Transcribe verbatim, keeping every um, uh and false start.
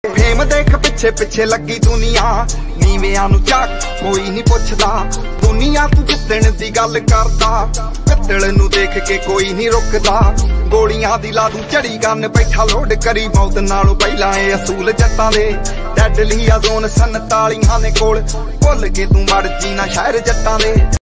Fame ਦੇਖ ਪਿੱਛੇ ਪਿੱਛੇ ਲੱਗੀ ਦੁਨੀਆ, ਨੀਵਿਆਂ ਨੂੰ ਝਾਕ ਕੋਈ ਨਹੀਂ ਪੁੱਛਦਾ। ਦੁਨੀਆ ਤੂੰ ਜਿੱਤਣ ਦੀ ਗੱਲ ਕਰਦਾ, ਪਿੱਤਲ ਨੂੰ ਦੇਖ ਕੇ ਕੋਈ ਨਹੀਂ ਰੁਕਦਾ। ਗੋਲੀਆਂ ਦੀ ਲਾ ਦੂੰ ਝੜੀ ਗੰਨ ਬੈਠਾ ਲੋਡ ਕਰੀ, ਮੌਤ ਨਾਲੋਂ ਪਹਿਲਾਂ ਇਹ ਅਸੂਲ ਜੱਟਾਂ ਦੇ। ਡੈਡਲੀ ਆ ਜ਼ੋਨ ਸੰਤਾਲੀਆਂ ਨੇ ਕੋਲ, ਭੁੱਲ ਕੇ ਤੂੰ ਮਰ ਜੀ ਨਾ ਸ਼ਹਿਰ ਜੱਟਾਂ ਦੇ।